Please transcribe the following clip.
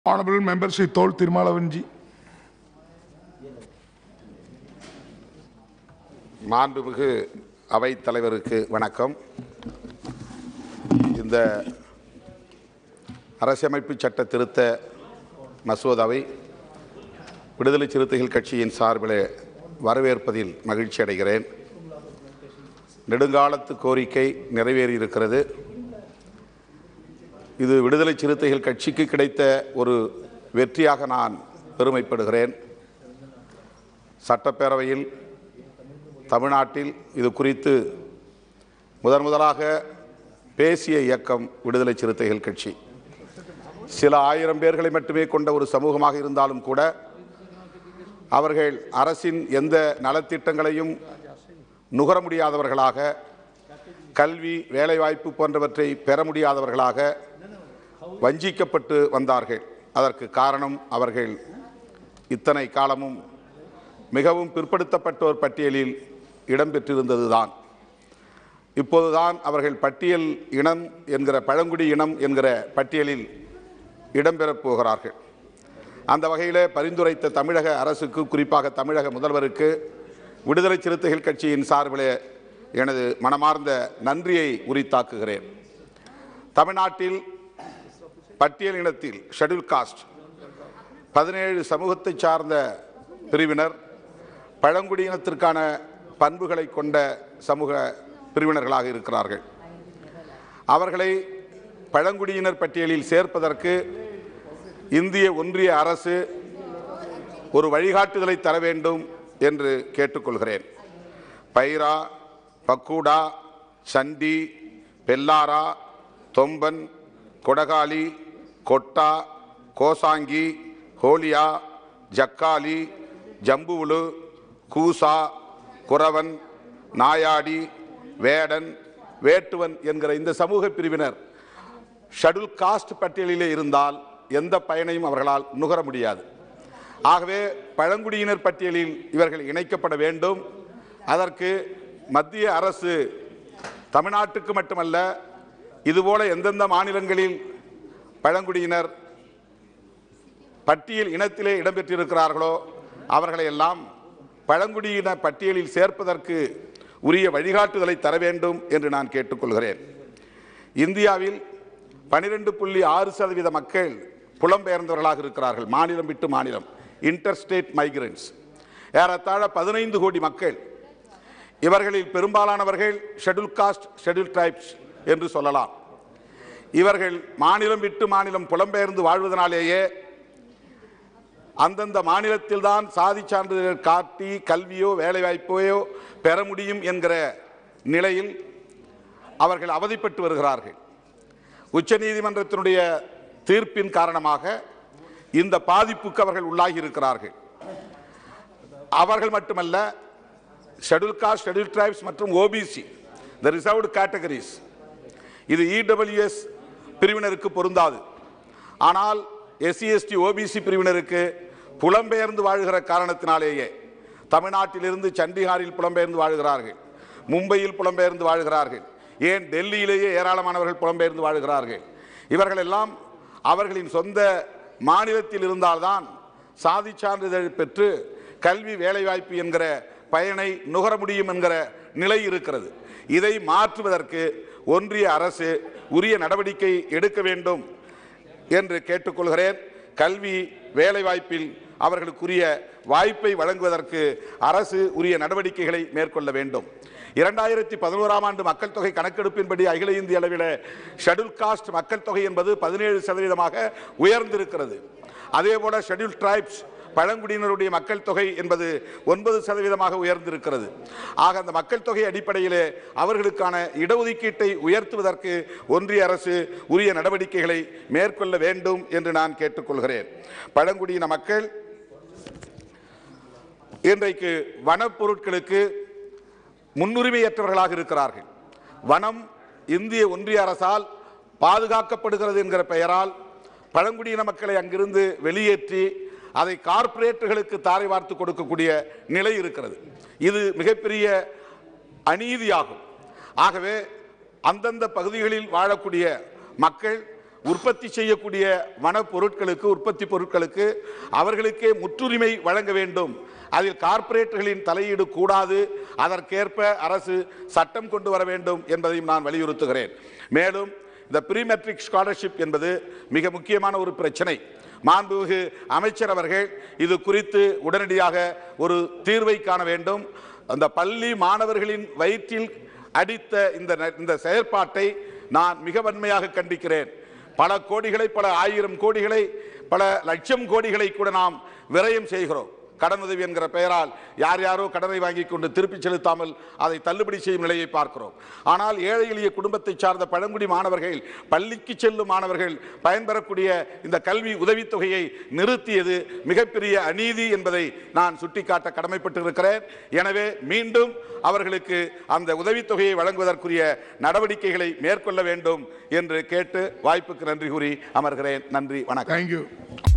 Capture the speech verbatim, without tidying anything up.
Honorable Member Shri Thirumavalavan ji. மாண்புமிகு அவைத் தலைவருக்கு வணக்கம். இந்த அரசியமைப்பு சட்ட திருத்த மசோதாவை விடுதலை சிறுத்தைகள் கட்சியின் சார்பில் வரவேற்பதில் மகிழ்ச்சி அடைகிறேன். நெடுங்காலத்து கோரிக்கை நிறைவேறியிருக்கிறது. இது விடுதலை சிறுத்தைகள் கட்சிக்கு கிடைத்த ஒரு வெற்றியாக நான் பெருமைப்படுகிறேன். சட்டப்பேரவையில் தமிழ்நாட்டில் இது குறித்து முதன் முதலாக பேசிய இயக்கம் விடுதலை சிறுத்தைகள் கட்சி. சில ஆயிரம் பேர்களை மட்டுமே கொண்ட ஒரு சமூகமாக இருந்தாலும் கூட அவர்கள் அரசின் எந்த நலத்திட்டங்களையும் நுகர முடியாதவர்களாக, கல்வி வேலைவாய்ப்பு போன்றவற்றை பெற முடியாதவர்களாக வஞ்சிக்கப்பட்டு வந்தார்கள். அதற்கு காரணம் அவர்கள் இத்தனை காலமும் மிகவும் பிற்படுத்தப்பட்டோர் பட்டியலில் இடம்பெற்றிருந்ததுதான். இப்போதுதான் அவர்கள் பட்டியல் இனம் என்கிற பழங்குடி இனம் என்கிற பட்டியலில் இடம்பெறப் போகிறார்கள். அந்த வகையில் பரிந்துரைத்த தமிழக அரசுக்கு, குறிப்பாக தமிழக முதல்வருக்கு விடுதலை சிறுத்தைகள் கட்சியின் சார்பில் எனது மனமார்ந்த நன்றியை உரித்தாக்குகிறேன். தமிழ்நாட்டில் பட்டியல் இனத்தில் ஷெட்யூல் காஸ்ட் பதினேழு சமூகத்தை சார்ந்த பிரிவினர் பழங்குடியினத்திற்கான பண்புகளை கொண்ட சமூக பிரிவினர்களாக இருக்கிறார்கள். அவர்களை பழங்குடியினர் பட்டியலில் சேர்ப்பதற்கு இந்திய ஒன்றிய அரசு ஒரு வழிகாட்டுதலை தர வேண்டும் என்று கேட்டுக்கொள்கிறேன். பைரா, பக்கூடா, சண்டி, பெல்லாரா, தொம்பன், கொடகாலி, கொட்டா, கோசாங்கி, ஹோலியா, ஜக்காலி, ஜம்புவுலு, கூசா, குரவன், நாயாடி, வேடன், வேட்டுவன் என்கிற இந்த சமூக பிரிவினர் ஷெட்யூல் காஸ்ட் பட்டியலிலே இருந்தால் எந்த பயனையும் அவர்களால் நுகர முடியாது. ஆகவே பழங்குடியினர் பட்டியலில் இவர்கள் இணைக்கப்பட வேண்டும். அதற்கு மத்திய அரசு தமிழ்நாட்டுக்கு மட்டுமல்ல, இதுபோல எந்தெந்த மாநிலங்களில் பழங்குடியினர் பட்டியல் இனத்திலே இடம்பெற்றிருக்கிறார்களோ அவர்களை எல்லாம் பழங்குடியின பட்டியலில் சேர்ப்பதற்கு உரிய வழிகாட்டுதலை தர வேண்டும் என்று நான் கேட்டுக்கொள்கிறேன். இந்தியாவில் பனிரெண்டு புள்ளி ஆறு சதவீத மக்கள் புலம்பெயர்ந்தவர்களாக இருக்கிறார்கள். மாநிலம் விட்டு மாநிலம், இன்டர்ஸ்டேட் மைக்ரன்ட்ஸ். ஏறத்தாழ பதினைந்து கோடி மக்கள். இவர்களில் பெரும்பாலானவர்கள் ஷெட்யூல் காஸ்ட், ஷெட்யூல் ட்ரைப்ஸ் என்று சொல்லலாம். இவர்கள் மாநிலம் விட்டு மாநிலம் புலம்பெயர்ந்து வாழ்வதனாலேயே அந்தந்த மாநிலத்தில் தான் சாதி சான்றிதழ் காட்டி கல்வியோ வேலைவாய்ப்பையோ பெற முடியும் என்கிற நிலையில் அவர்கள் அவதிப்பட்டு வருகிறார்கள். உச்ச நீதிமன்றத்தினுடைய தீர்ப்பின் காரணமாக இந்த பாதிப்புக்கு அவர்கள் உள்ளாகி இருக்கிறார்கள். அவர்கள் மட்டுமல்ல, ஷெட்யூல் காஸ்ட், ஷெட்யூல் ட்ரைப்ஸ் மற்றும் ஓபிசி, த ரிசர்வ்டு கேட்டகரிஸ், இது இடபிள்யூஎஸ் பிரிவினருக்கு பொருந்தாது. ஆனால் எஸ்சி எஸ்டி ஓபிசி பிரிவினருக்கு புலம்பெயர்ந்து வாழ்கிற காரணத்தினாலேயே தமிழ்நாட்டிலிருந்து சண்டிகாரில் புலம்பெயர்ந்து வாழ்கிறார்கள், மும்பையில் புலம்பெயர்ந்து வாழ்கிறார்கள், ஏன் டெல்லியிலேயே ஏராளமானவர்கள் புலம்பெயர்ந்து வாழ்கிறார்கள். இவர்கள் எல்லாம் அவர்களின் சொந்த மாநிலத்தில் இருந்தால்தான் சாதி சான்றிதழ் பெற்று கல்வி வேலைவாய்ப்பு என்கிற பயனை நுகர முடியும் என்கிற நிலை இருக்கிறது. இதை மாற்றுவதற்கு ஒன்றிய அரசு உரிய நடவடிக்கை எடுக்க வேண்டும் என்று கேட்டுக்கொள்கிறேன். கல்வி வேலைவாய்ப்பில் அவர்களுக்குரிய வாய்ப்பை வழங்குவதற்கு அரசு உரிய நடவடிக்கைகளை மேற்கொள்ள வேண்டும். இரண்டாயிரத்தி பதினோராம் ஆண்டு மக்கள் தொகை கணக்கெடுப்பின்படி அகில இந்திய அளவில் ஷெட்யூல் காஸ்ட் மக்கள் தொகை என்பது பதினேழு சதவீதமாக உயர்ந்திருக்கிறது. அதேபோல ஷெட்யூல் ட்ரைப்ஸ் பழங்குடியினருடைய மக்கள் தொகை என்பது ஒன்பது சதவீதமாக உயர்ந்திருக்கிறது. ஆக அந்த மக்கள் தொகை அடிப்படையிலே அவர்களுக்கான இடஒதுக்கீட்டை உயர்த்துவதற்கு ஒன்றிய அரசு உரிய நடவடிக்கைகளை மேற்கொள்ள வேண்டும் என்று நான் கேட்டுக்கொள்கிறேன். பழங்குடியின மக்கள் இன்றைக்கு வனப்பொருட்களுக்கு முன்னுரிமையற்றவர்களாக இருக்கிறார்கள். வனம் இந்திய ஒன்றிய அரசால் பாதுகாக்கப்படுகிறது என்கிற பெயரால் பழங்குடியின மக்களை அங்கிருந்து வெளியேற்றி அதை கார்ப்பரேட்டுகளுக்கு தாரை வார்த்து கொடுக்கக்கூடிய நிலை இருக்கிறது. இது மிகப்பெரிய அநீதியாகும். ஆகவே அந்தந்த பகுதிகளில் வாழக்கூடிய மக்கள் உற்பத்தி செய்யக்கூடிய வன பொருட்களுக்கு உற்பத்தி பொருட்களுக்கு அவர்களுக்கே முற்றுரிமை வழங்க வேண்டும். அதில் கார்ப்பரேட்டுகளின் தலையீடு கூடாது. அதற்கேற்ப அரசு சட்டம் கொண்டு வர வேண்டும் என்பதையும் நான் வலியுறுத்துகிறேன். மேலும் இந்த ப்ரீ மெட்ரிக் ஸ்காலர்ஷிப் என்பது மிக முக்கியமான ஒரு பிரச்சனை. மாண்புமிகு அமைச்சர் அவர்கள் இது குறித்து உடனடியாக ஒரு தீர்வை காண வேண்டும். அந்த பள்ளி மாணவர்களின் வயிற்றில் அடித்த இந்த இந்த செயற்பாட்டை நான் மிக வன்மையாக கண்டிக்கிறேன். பல கோடிகளை, பல ஆயிரம் கோடிகளை, பல லட்சம் கோடிகளை கூட நாம் விரயம் செய்கிறோம். கடனுதவி என்கிற பெயரால் யார் யாரோ கடனை வாங்கி கொண்டு திருப்பி செலுத்தாமல் அதை தள்ளுபடி செய்யும் நிலையை பார்க்கிறோம். ஆனால் ஏழை எளிய குடும்பத்தை சார்ந்த பழங்குடி மாணவர்கள், பள்ளிக்கு செல்லும் மாணவர்கள் பயன்பெறக்கூடிய இந்த கல்வி உதவித்தொகையை நிறுத்தியது மிகப்பெரிய அநீதி என்பதை நான் சுட்டிக்காட்ட கடமைப்பட்டு இருக்கிறேன். எனவே மீண்டும் அவர்களுக்கு அந்த உதவித்தொகையை வழங்குவதற்குரிய நடவடிக்கைகளை மேற்கொள்ள வேண்டும் என்று கேட்டு வாய்ப்புக்கு நன்றி கூறி அமர்கிறேன். நன்றி, வணக்கம். தேங்க்யூ.